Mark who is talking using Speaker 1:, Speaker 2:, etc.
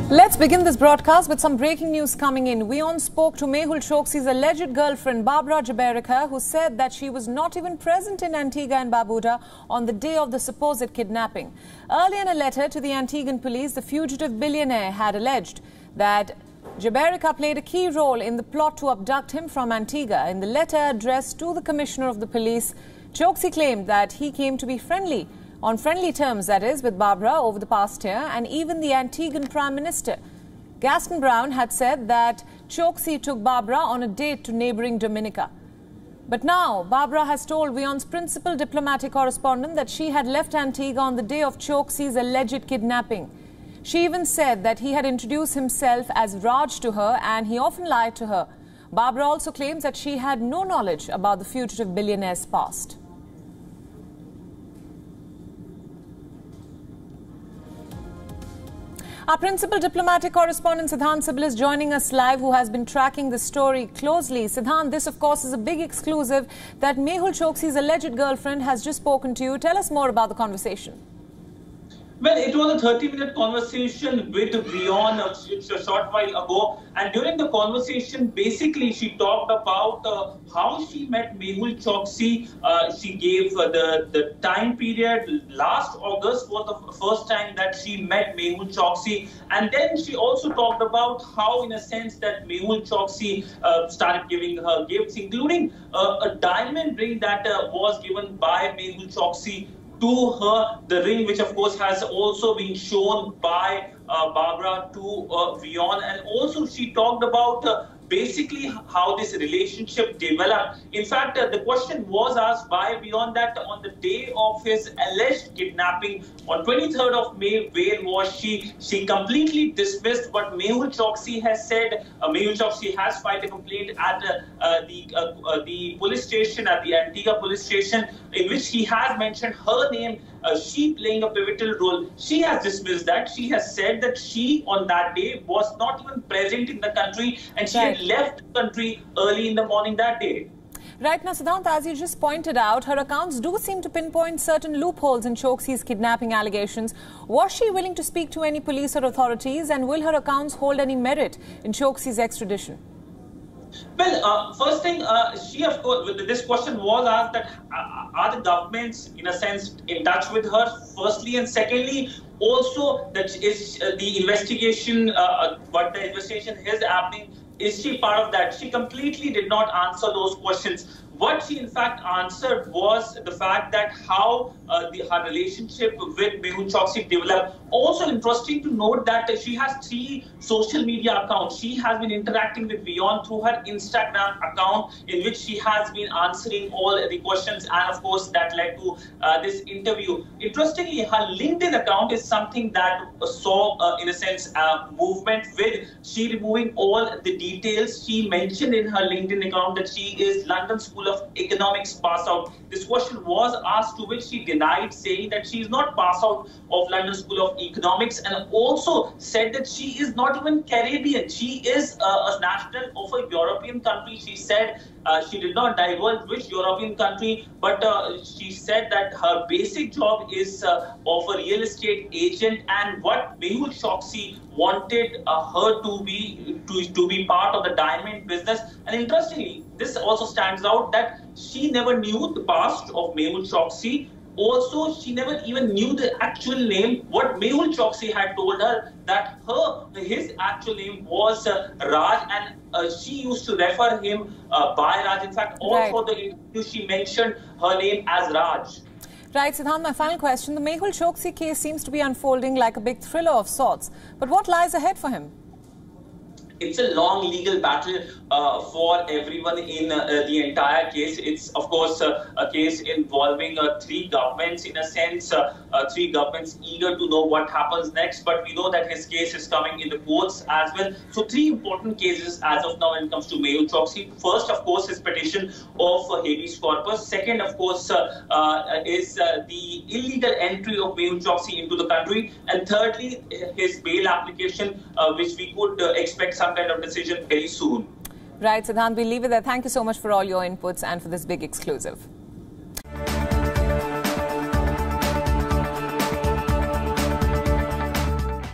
Speaker 1: Let's begin this broadcast with some breaking news coming in. WION spoke to Mehul Choksi's alleged girlfriend Barbara Jaberika, who said that she was not even present in Antigua and Barbuda on the day of the supposed kidnapping. Earlier in a letter to the Antiguan police, the fugitive billionaire had alleged that Jaberika played a key role in the plot to abduct him from Antigua. In the letter addressed to the commissioner of the police, Choksi claimed that he came to be friendly, on friendly terms, that is, with Barbara over the past year, and even the Antiguan Prime Minister, Gaston Brown, had said that Choksi took Barbara on a date to neighbouring Dominica. But now, Barbara has told WION's principal diplomatic correspondent that she had left Antigua on the day of Choksi's alleged kidnapping. She even said that he had introduced himself as Raj to her and he often lied to her. Barbara also claims that she had no knowledge about the fugitive billionaire's past. Our principal diplomatic correspondent Siddhant Sibal is joining us live, who has been tracking the story closely. Siddhant, this of course is a big exclusive that Mehul Choksi's alleged girlfriend has just spoken to you. Tell us more about the conversation.
Speaker 2: Well, it was a 30-minute conversation with WION a short while ago. And during the conversation, basically, she talked about how she met Mehul Choksi. She gave the time period. Last August was the first time that she met Mehul Choksi. And then she also talked about how, in a sense, that Mehul Choksi started giving her gifts, including a diamond ring that was given by Mehul Choksi to her, the ring which of course has also been shown by Barbara to WION. And also she talked about basically how this relationship developed. In fact, the question was asked by WION that on the day of his alleged kidnapping, on 23rd of May, where was she? She completely dismissed what Mehul Choksi has said. Mehul Choksi has filed a complaint at the police station, at the Antigua police station, in which he has mentioned her name, she playing a pivotal role. She has dismissed that. She has said that she, on that day, was not even present in the country and she had left the country early in the morning that day.
Speaker 1: Right now, Siddhant, as you just pointed out, her accounts do seem to pinpoint certain loopholes in Choksi's kidnapping allegations. Was she willing to speak to any police or authorities, and will her accounts hold any merit in Choksi's extradition?
Speaker 2: Well, first thing, she, of course, this question was asked that are the governments, in a sense, in touch with her, firstly, and secondly, also that is the investigation, what the investigation is happening, is she part of that? She completely did not answer those questions. What she in fact answered was the fact that how her relationship with Mehul Choksi developed. Also interesting to note that she has 3 social media accounts. She has been interacting with WION through her Instagram account, in which she has been answering all the questions, and of course that led to this interview. Interestingly, her LinkedIn account is something that saw in a sense movement, with she removing all the details. She mentioned in her LinkedIn account that she is London School of Economics pass out. This question was asked, to which she denied, saying that she is not pass out of London School of Economics, and also said that she is not even Caribbean. She is a national of a European country. She said she did not divulge which European country, but she said that her basic job is of a real estate agent, and what Mehul Choksi wanted her to be part of the diamond business. And interestingly, this also stands out that she never knew the past of Mehul Choksi. Also, she never even knew the actual name. What Mehul Choksi had told her, that his actual name was Raj, and she used to refer him by Raj. In fact, all for the interview, she mentioned her name as Raj.
Speaker 1: Right, Siddhant, my final question. The Mehul Choksi case seems to be unfolding like a big thriller of sorts. But what lies ahead for him?
Speaker 2: It's a long legal battle for everyone in the entire case. It's, of course, a case involving 3 governments, in a sense, 3 governments eager to know what happens next. But we know that his case is coming in the courts as well. So 3 important cases as of now when it comes to Mehul Choksi. First, of course, his petition of habeas corpus. Second, of course, is the illegal entry of Mehul Choksi into the country. And thirdly, his bail application, which we could expect some kind of decision very soon.
Speaker 1: Right, Siddhant, we'll leave it there. Thank you so much for all your inputs and for this big exclusive.